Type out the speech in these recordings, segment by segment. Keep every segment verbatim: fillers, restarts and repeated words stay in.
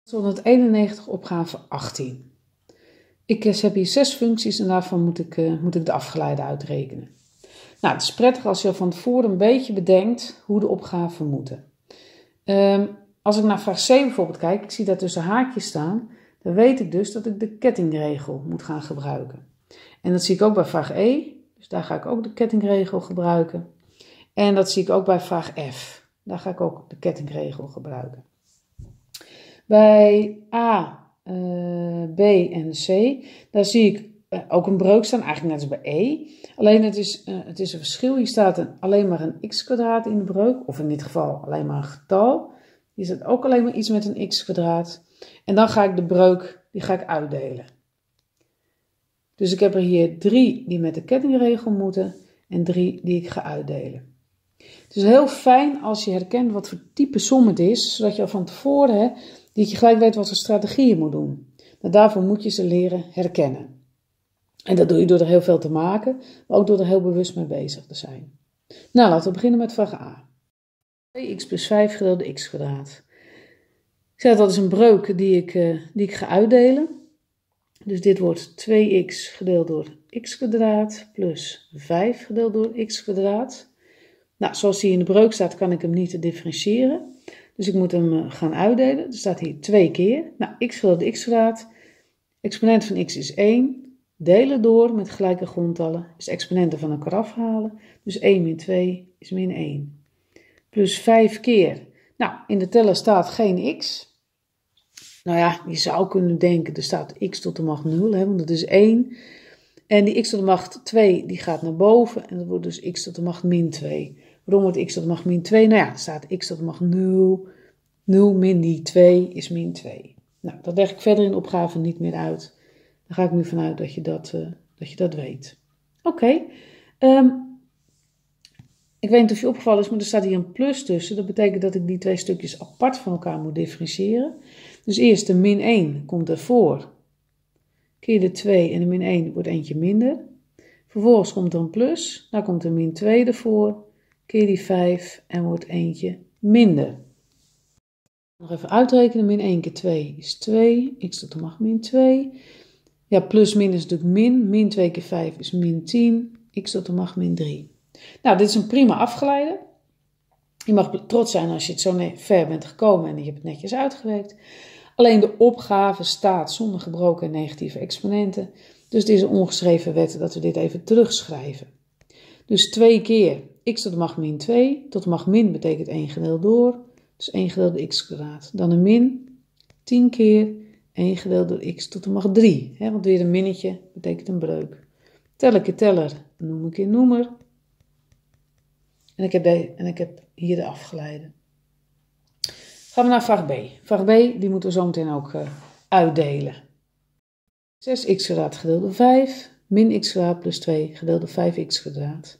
honderdeenennegentig opgave achttien. Ik heb hier zes functies en daarvan moet ik, uh, moet ik de afgeleide uitrekenen. Nou, het is prettig als je al van tevoren een beetje bedenkt hoe de opgaven moeten. Um, als ik naar vraag zeven bijvoorbeeld kijk, ik zie daar tussen haakjes staan, dan weet ik dus dat ik de kettingregel moet gaan gebruiken. En dat zie ik ook bij vraag E, dus daar ga ik ook de kettingregel gebruiken. En dat zie ik ook bij vraag F, daar ga ik ook de kettingregel gebruiken. Bij A, uh, B en C, daar zie ik uh, ook een breuk staan, eigenlijk net als bij E. Alleen het is, uh, het is een verschil, hier staat een, alleen maar een x kwadraat in de breuk, of in dit geval alleen maar een getal. Hier staat ook alleen maar iets met een x kwadraat. En dan ga ik de breuk, die ga ik uitdelen. Dus ik heb er hier drie die met de kettingregel moeten en drie die ik ga uitdelen. Het is heel fijn als je herkent wat voor type som het is, zodat je al van tevoren, hè, dat je gelijk weet wat voor strategie je moet doen. Maar daarvoor moet je ze leren herkennen. En dat doe je door er heel veel te maken, maar ook door er heel bewust mee bezig te zijn. Nou, laten we beginnen met vraag A. twee x plus vijf gedeeld door x kwadraat. Ik zei dat is een breuk die ik, uh, die ik ga uitdelen. Dus dit wordt twee x gedeeld door x kwadraat plus vijf gedeeld door x kwadraat. Nou, zoals die in de breuk staat, kan ik hem niet differentiëren. Dus ik moet hem gaan uitdelen. Er staat hier twee keer. Nou, x gedeeld door x kwadraat. Exponent van x is één. Delen door met gelijke grondtallen. Dus exponenten van elkaar afhalen. Dus één min twee is min één. Plus vijf keer. Nou, in de teller staat geen x. Nou ja, je zou kunnen denken, er staat x tot de macht nul, hè, want dat is één. En die x tot de macht twee, die gaat naar boven. En dat wordt dus x tot de macht min twee. Waarom wordt x tot de macht min twee? Nou ja, er staat x tot de macht nul. nul min die twee is min twee. Nou, dat leg ik verder in de opgave niet meer uit. Daar ga ik nu vanuit dat je dat, uh, dat, je dat weet. Oké. Okay. Um, ik weet niet of je opgevallen is, maar er staat hier een plus tussen. Dat betekent dat ik die twee stukjes apart van elkaar moet differentiëren. Dus eerst de min één komt ervoor. Keer de twee en de min één wordt eentje minder. Vervolgens komt er een plus. Dan komt de min twee ervoor. Keer die vijf en wordt eentje minder. Nog even uitrekenen. Min één keer twee is twee. X tot de macht min twee. Ja, plus min is natuurlijk min. Min twee keer vijf is min tien. X tot de macht min drie. Nou, dit is een prima afgeleide. Je mag trots zijn als je het zo ver bent gekomen en je hebt het netjes uitgewerkt. Alleen de opgave staat zonder gebroken en negatieve exponenten. Dus het is een ongeschreven wet dat we dit even terugschrijven. Dus twee keer x tot de macht min twee. Tot de macht min betekent één gedeeld door. Dus één gedeeld door x kwadraat. Dan een min. tien keer één gedeeld door x tot de macht drie. He, want weer een minnetje betekent een breuk. Teller keer teller, noemer keer noemer. En ik heb, de, en ik heb hier de afgeleide. Gaan we naar vraag B. Vraag B, die moeten we zo meteen ook uh, uitdelen. zes x kwadraat gedeeld door vijf, min x kwadraat plus twee gedeeld door vijf x kwadraat.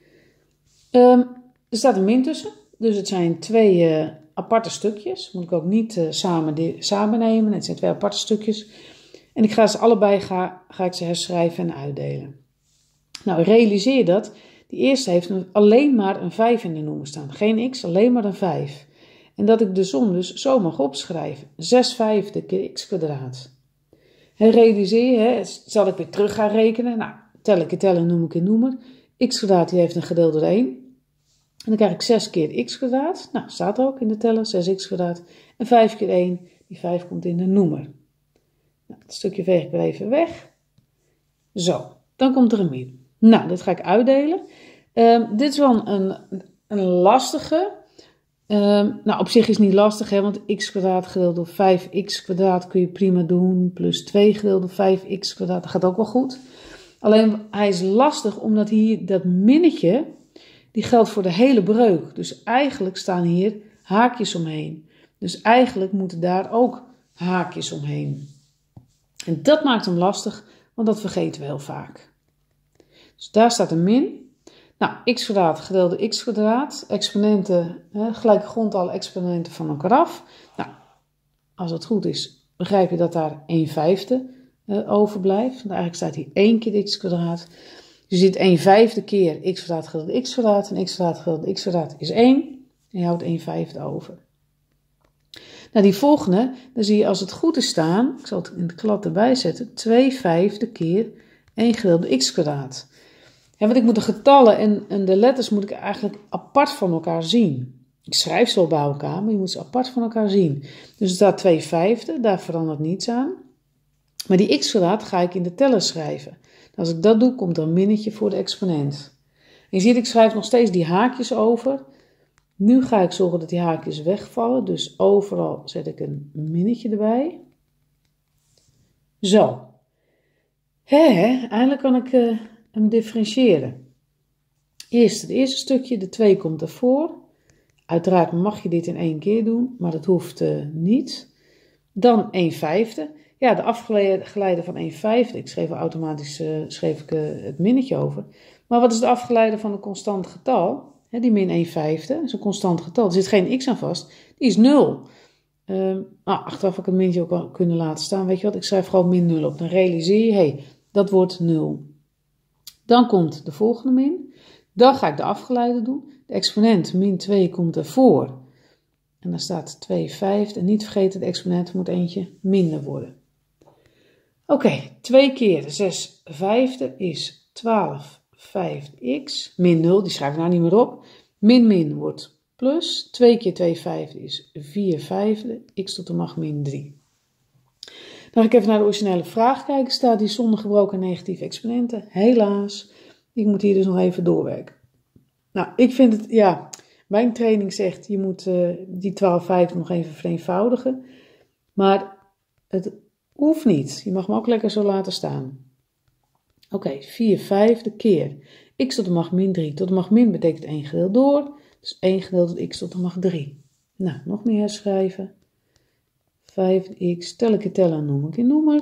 Um, er staat een min tussen, dus het zijn twee uh, aparte stukjes. Moet ik ook niet uh, samen, samen nemen, het zijn twee aparte stukjes. En ik ga ze allebei, ga, ga ik ze herschrijven en uitdelen. Nou, realiseer dat. Die eerste heeft alleen maar een vijf in de noemer staan. Geen x, alleen maar een vijf. En dat ik de som dus zo mag opschrijven. zes vijfde keer x kwadraat. En realiseer, hè, zal ik weer terug gaan rekenen. Nou, tel ik keer tellen, noem ik keer noemer. X kwadraat die heeft een gedeeld door één. En dan krijg ik zes keer x kwadraat. Nou, staat er ook in de teller, zes x kwadraat. En vijf keer één, die vijf komt in de noemer. Nou, dat stukje veeg ik weer even weg. Zo, dan komt er een min. Nou, dit ga ik uitdelen. Um, dit is wel een, een lastige. Um, nou, op zich is het niet lastig, hè, want x kwadraat gedeeld door vijf x kwadraat kun je prima doen. Plus twee gedeeld door vijf x kwadraat, dat gaat ook wel goed. Alleen, hij is lastig omdat hier dat minnetje, die geldt voor de hele breuk. Dus eigenlijk staan hier haakjes omheen. Dus eigenlijk moeten daar ook haakjes omheen. En dat maakt hem lastig, want dat vergeten we heel vaak. Dus daar staat een min. Nou, x kwadraat gedeeld door x kwadraat. Exponenten, hè, gelijke grondtallen, exponenten van elkaar af. Nou, als het goed is, begrijp je dat daar een vijfde uh, overblijft. Want eigenlijk staat hier één keer x kwadraat. Je ziet een vijfde keer x kwadraat gedeeld door x kwadraat. En x kwadraat gedeeld door x kwadraat is één. En je houdt een vijfde over. Nou, die volgende, dan zie je als het goed is staan, ik zal het in de klad erbij zetten, twee vijfde keer één gedeeld door x kwadraat. Ja, want ik moet de getallen en, en de letters moet ik eigenlijk apart van elkaar zien. Ik schrijf ze wel bij elkaar, maar je moet ze apart van elkaar zien. Dus er staat twee vijfde, daar verandert niets aan. Maar die x kwadraat ga ik in de teller schrijven. Als ik dat doe, komt er een minnetje voor de exponent. En je ziet, ik schrijf nog steeds die haakjes over. Nu ga ik zorgen dat die haakjes wegvallen. Dus overal zet ik een minnetje erbij. Zo. Hé, eindelijk kan ik uh, hem differentiëren. Eerst het eerste stukje, de twee komt ervoor. Uiteraard mag je dit in één keer doen, maar dat hoeft uh, niet. Dan één vijfde. Ja, de afgeleide van één vijfde. Ik schreef automatisch uh, schreef ik, uh, het minnetje over. Maar wat is de afgeleide van een constant getal? He, die min één vijfde, dat is een constant getal. Er zit geen x aan vast. Die is nul. Uh, ah, achteraf had ik een mintje ook al kunnen laten staan. Weet je wat, ik schrijf gewoon min nul op. Dan realiseer je, hé, hey, dat wordt nul. Dan komt de volgende min. Dan ga ik de afgeleide doen. De exponent min twee komt ervoor. En dan staat twee vijfde. En niet vergeten, de exponent moet eentje minder worden. Oké, okay, twee keer zes vijfde is twaalf vijfde x. Min nul, die schrijf ik nou niet meer op. Min min wordt plus. twee keer twee vijfde is vier vijfde. X tot de macht min drie. Dan ga ik even naar de originele vraag kijken. Staat die zonder gebroken negatieve exponenten? Helaas. Ik moet hier dus nog even doorwerken. Nou, ik vind het, ja, mijn training zegt, je moet uh, die twaalf vijfde nog even vereenvoudigen. Maar het hoeft niet. Je mag hem ook lekker zo laten staan. Oké, okay, vier vijfde keer x tot de macht min drie. Tot de macht min betekent één gedeeld door. Dus één gedeeld door x tot de macht drie. Nou, nog meer herschrijven. vijf x, tel ik het tellen, noem ik een noemer.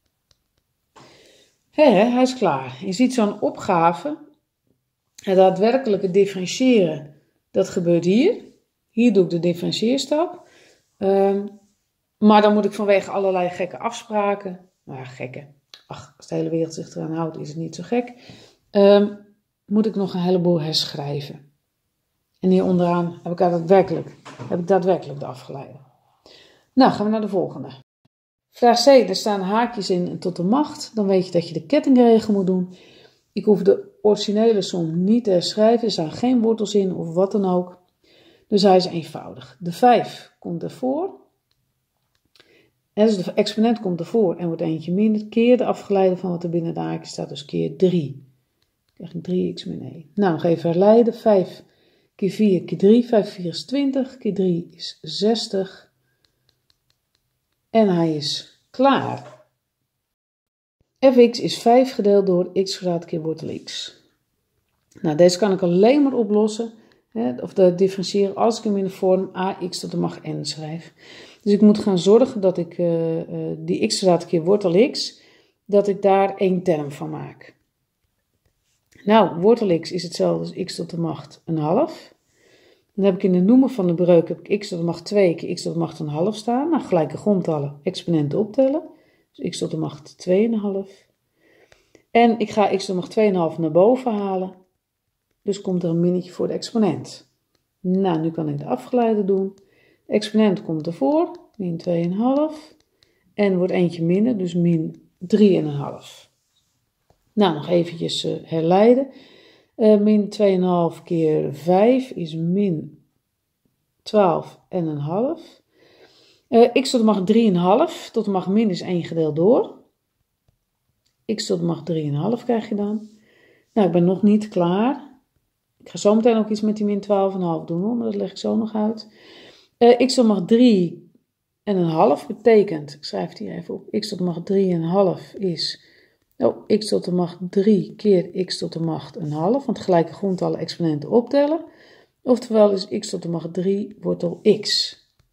Hé, hij is klaar. Je ziet zo'n opgave. Het daadwerkelijke differentiëren, dat gebeurt hier. Hier doe ik de differentieerstap. Um, maar dan moet ik vanwege allerlei gekke afspraken, nou ja, gekke, ach, als de hele wereld zich eraan houdt, is het niet zo gek, um, moet ik nog een heleboel herschrijven. En hier onderaan heb ik daadwerkelijk, heb ik daadwerkelijk de afgeleide. Nou, gaan we naar de volgende. Vraag C, er staan haakjes in tot de macht. Dan weet je dat je de kettingregel moet doen. Ik hoef de originele som niet te herschrijven. Er staan geen wortels in of wat dan ook. Dus hij is eenvoudig. De vijf komt ervoor. En dus de exponent komt ervoor en wordt eentje minder. Keer de afgeleide van wat er binnen de haakje staat. Dus keer drie. Dan krijg ik drie x min één. Nou, nog even herleiden. vijf keer vier keer drie. vijf vier is twintig. Keer drie is zestig. En hij is klaar. Fx is vijf gedeeld door x kwadraat keer wortel x. Nou, deze kan ik alleen maar oplossen, hè, of de differentiëren, als ik hem in de vorm ax tot de macht n schrijf. Dus ik moet gaan zorgen dat ik uh, uh, die x kwadraat keer wortel x, dat ik daar één term van maak. Nou, wortel x is hetzelfde als x tot de macht een half. Dan heb ik in de noemer van de breuk heb ik x tot de macht twee keer x tot de macht een half staan. Nou, gelijke grondtallen, exponenten optellen. Dus x tot de macht twee komma vijf. En ik ga x tot de macht twee komma vijf naar boven halen. Dus komt er een minnetje voor de exponent. Nou, nu kan ik de afgeleide doen. De exponent komt ervoor, min twee komma vijf. En wordt eentje minder, dus min drie komma vijf. Nou, nog eventjes uh, herleiden. Uh, min twee komma vijf keer vijf is min twaalf komma vijf. Uh, x tot de macht drie komma vijf, tot de macht min is één gedeeld door. X tot de macht drie komma vijf krijg je dan. Nou, ik ben nog niet klaar. Ik ga zo meteen ook iets met die min twaalf komma vijf doen, hoor, maar dat leg ik zo nog uit. Uh, x tot de macht drie komma vijf betekent, ik schrijf het hier even op, x tot de macht drie komma vijf is, oh, x tot de macht drie keer x tot de macht een half, want gelijke grondtallen exponenten optellen. Oftewel is x tot de macht drie wortel x.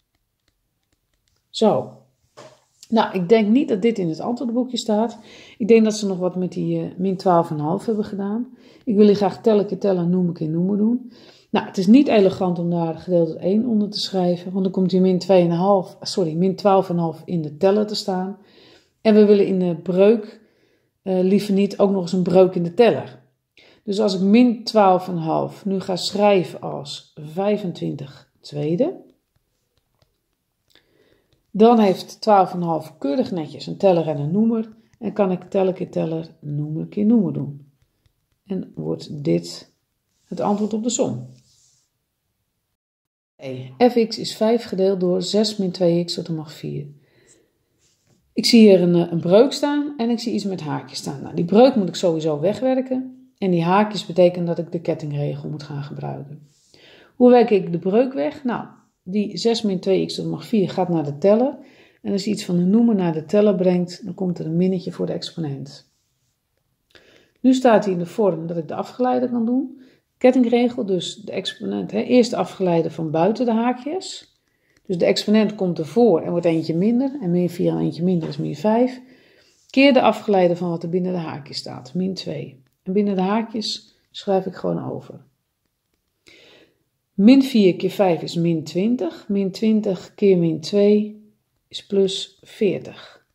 Zo. Nou, ik denk niet dat dit in het antwoordenboekje staat. Ik denk dat ze nog wat met die uh, min twaalf komma vijf hebben gedaan. Ik wil hier graag tellen keer tellen, noem ik in noemen doen. Nou, het is niet elegant om daar gedeeld door één onder te schrijven, want dan komt hier min twee komma vijf, sorry, min twaalf komma vijf in de teller te staan. En we willen in de breuk uh, liever niet ook nog eens een breuk in de teller. Dus als ik min twaalf komma vijf nu ga schrijven als vijfentwintig tweede, Dan heeft twaalf komma vijf keurig netjes een teller en een noemer. En kan ik teller keer teller, noemer keer noemer doen. En wordt dit het antwoord op de som. Fx is vijf gedeeld door zes min twee x tot de macht vier. Ik zie hier een, een breuk staan en ik zie iets met haakjes staan. Nou, die breuk moet ik sowieso wegwerken. En die haakjes betekenen dat ik de kettingregel moet gaan gebruiken. Hoe werk ik de breuk weg? Nou, die zes min twee x tot de macht vier gaat naar de teller. En als je iets van de noemer naar de teller brengt, dan komt er een minnetje voor de exponent. Nu staat hij in de vorm dat ik de afgeleide kan doen. Kettingregel, dus de exponent, hè, eerst de afgeleide van buiten de haakjes. Dus de exponent komt ervoor en wordt eentje minder. En min vier en eentje minder is min vijf. Keer de afgeleide van wat er binnen de haakjes staat, min twee. En binnen de haakjes schrijf ik gewoon over. Min vier keer vijf is min twintig. Min twintig keer min twee is plus veertig.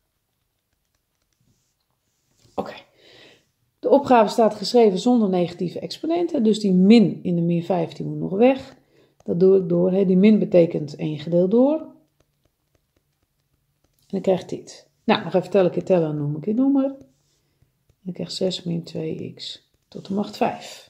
Oké. Okay. De opgave staat geschreven zonder negatieve exponenten. Dus die min in de min vijftien moet nog weg. Dat doe ik door. Hè. Die min betekent één gedeeld door. En dan krijg ik dit. Nou, nog even tellen keer tellen, noem ik keer noemer. En dan krijg ik zes min twee x tot de macht vijf.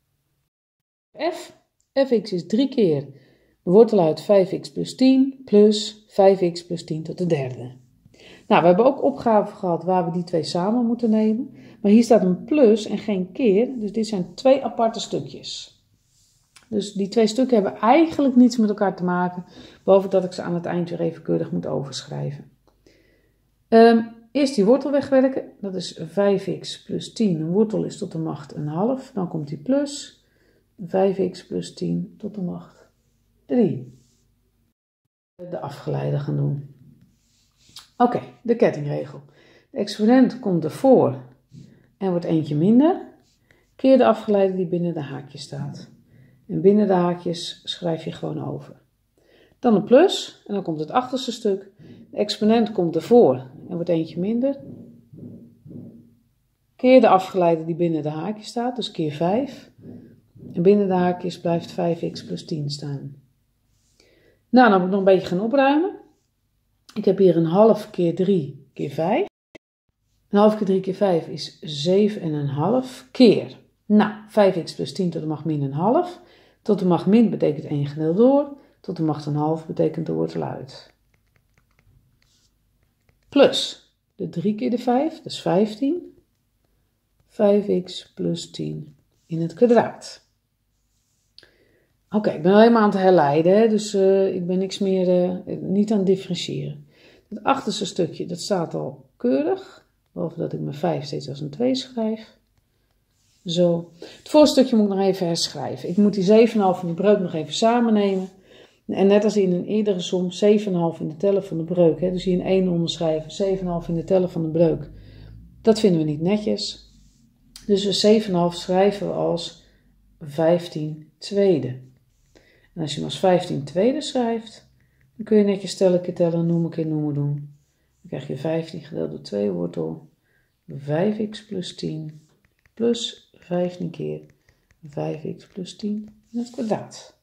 F. Fx is drie keer de wortel uit vijf x plus tien plus vijf x plus tien tot de derde. Nou, we hebben ook opgaven gehad waar we die twee samen moeten nemen. Maar hier staat een plus en geen keer. Dus dit zijn twee aparte stukjes. Dus die twee stukken hebben eigenlijk niets met elkaar te maken. Behalve dat ik ze aan het eind weer even keurig moet overschrijven. Um, eerst die wortel wegwerken. Dat is vijf x plus tien. Een wortel is tot de macht een half. Dan komt die plus. vijf x plus tien tot de macht drie. De afgeleide gaan doen. Oké, okay, de kettingregel. De exponent komt ervoor en wordt eentje minder. Keer de afgeleide die binnen de haakjes staat. En binnen de haakjes schrijf je gewoon over. Dan een plus en dan komt het achterste stuk. De exponent komt ervoor en wordt eentje minder. Keer de afgeleide die binnen de haakjes staat, dus keer vijf. En binnen de haakjes blijft vijf x plus tien staan. Nou, dan moet ik nog een beetje gaan opruimen. Ik heb hier een half keer drie keer vijf. Een half keer drie keer vijf is zeven en een half keer. Nou, vijf x plus tien tot de macht min een half. Tot de macht min betekent één gedeeld door. Tot de macht een half betekent de wortel uit. Plus de drie keer de vijf, dat is vijftien. vijf x plus tien in het kwadraat. Oké, okay, ik ben alleen maar aan het herleiden, hè? Dus uh, ik ben niks meer, uh, niet aan het differentiëren. Het achterste stukje, dat staat al keurig. Behalve dat ik mijn vijf steeds als een twee schrijf. Zo. Het voorstukje moet ik nog even herschrijven. Ik moet die zeven komma vijf van die breuk nog even samen nemen. En net als in een eerdere som, zeven komma vijf in de teller van de breuk. Hè? Dus hier in één onderschrijven, zeven komma vijf in de teller van de breuk. Dat vinden we niet netjes. Dus we zeven komma vijf schrijven we als vijftien tweede. En als je hem als vijftien tweede schrijft, dan kun je netjes tellen keer tellen, noemen keer noemen doen. Dan krijg je vijftien gedeeld door twee wortel, vijf x plus tien plus vijftien keer vijf x plus tien in het kwadraat.